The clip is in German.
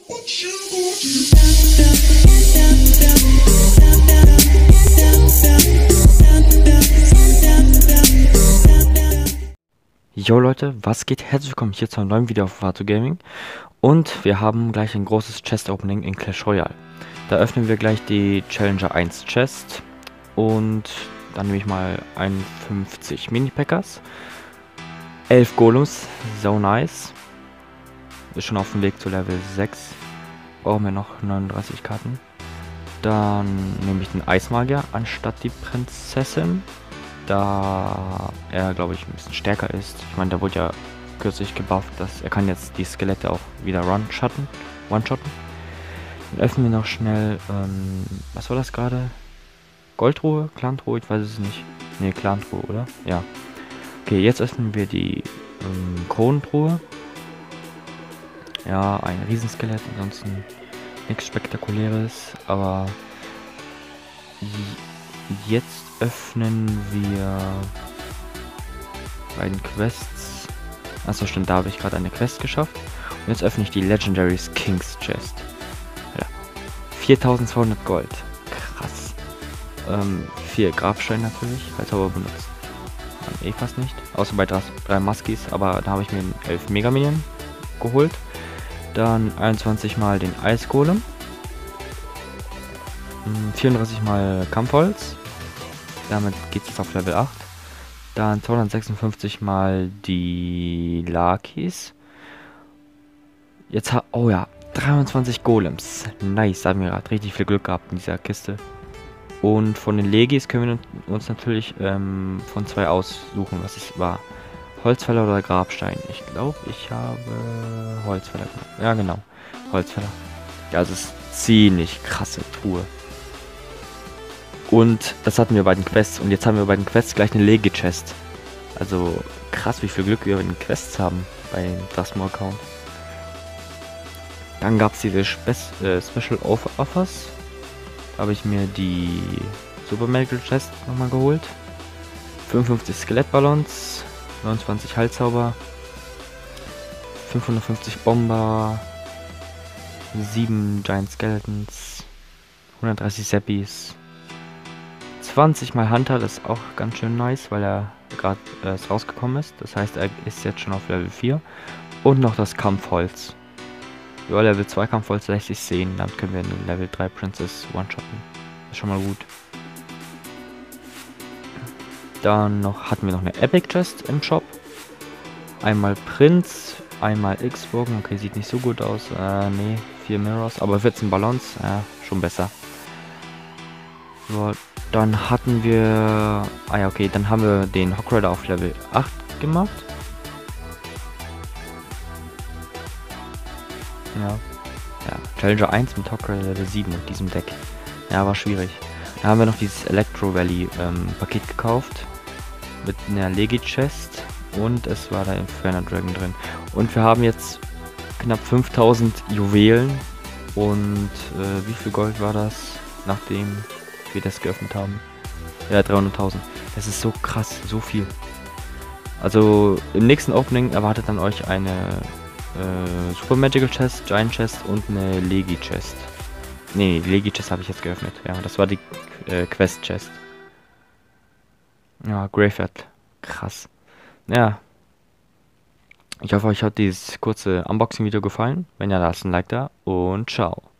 Jo Leute, was geht? Herzlich willkommen hier zu einem neuen Video auf Vato Gaming. Und wir haben gleich ein großes Chest Opening in Clash Royale. Da öffnen wir gleich die Challenger 1 Chest. Und dann nehme ich mal 51 Mini-Packers. 11 Golems, so nice. Ist schon auf dem Weg zu Level 6. Brauchen wir noch 39 Karten. Dann nehme ich den Eismagier anstatt die Prinzessin. Da er, glaube ich, ein bisschen stärker ist. Ich meine, da wurde ja kürzlich gebufft, dass er kann jetzt die Skelette auch wieder one-shotten. Dann öffnen wir noch schnell, was war das gerade? Goldruhe? Clan-Truhe? Ich weiß es nicht. Ne, Clan-Truhe, oder? Ja. Okay, jetzt öffnen wir die Kronentruhe. Ja, ein Riesenskelett, ansonsten nichts Spektakuläres, aber jetzt öffnen wir bei den Quests. Achso, stimmt, da habe ich gerade eine Quest geschafft. Und jetzt öffne ich die Legendary Kings Chest. Ja. 4200 Gold. Krass. 4 Grabsteine natürlich, als aber benutzt. Man fast nicht. Außer bei 3 Muskies, aber da habe ich mir einen 11 Mega-Minion geholt. Dann 21 mal den Eisgolem. 34 mal Kampfholz. Damit geht es auf Level 8. Dann 256 mal die Lakis. Jetzt oh ja, 23 Golems. Nice, da haben wir gerade richtig viel Glück gehabt in dieser Kiste. Und von den Legis können wir uns natürlich von 2 aussuchen, was es war. Holzfäller oder Grabstein. Ich glaube, ich habe Holzfäller gemacht. Ja, genau. Holzfäller. Ja, also es ist ziemlich krasse Truhe. Und das hatten wir bei den Quests. Und jetzt haben wir bei den Quests gleich eine Legi-Chest. Also krass, wie viel Glück wir in den Quests haben bei dem Drasmo-Account. Dann gab es diese Special Offers. Da habe ich mir die Super Medical Chest nochmal geholt. 55 Skelettballons. 29 Heilzauber. 550 Bomber. 7 Giant Skeletons. 130 Seppies. 20 mal Hunter, das ist auch ganz schön nice, weil er gerade rausgekommen ist. Das heißt, er ist jetzt schon auf Level 4. Und noch das Kampfholz. Ja, Level 2 Kampfholz lässt sich sehen. Dann können wir eine Level 3 Princess one-shotten. Ist schon mal gut. Dann hatten wir noch eine Epic Chest im Shop. Einmal Prinz, einmal X-Bogen. Okay, sieht nicht so gut aus. Nee, 4 Mirrors, aber 14 Ballons. Schon besser. So, dann hatten wir... Ah ja, okay, dann haben wir den Hawk Rider auf Level 8 gemacht. Ja. Challenger 1 mit Hawk Rider Level 7 mit diesem Deck. Ja, war schwierig. Da haben wir noch dieses Electro Valley Paket gekauft. Mit einer Legi Chest. Und es war da Inferno Dragon drin. Und wir haben jetzt knapp 5000 Juwelen. Und wie viel Gold war das, nachdem wir das geöffnet haben? Ja, 300.000. Das ist so krass, so viel. Also im nächsten Opening erwartet dann euch eine Super Magical Chest, Giant Chest und eine Legi Chest. Nee, die Legi Chest habe ich jetzt geöffnet. Ja, das war die Quest Chest. Ja, Graveyard. Krass. Ja. Ich hoffe, euch hat dieses kurze Unboxing-Video gefallen. Wenn ja, lasst ein Like da und ciao.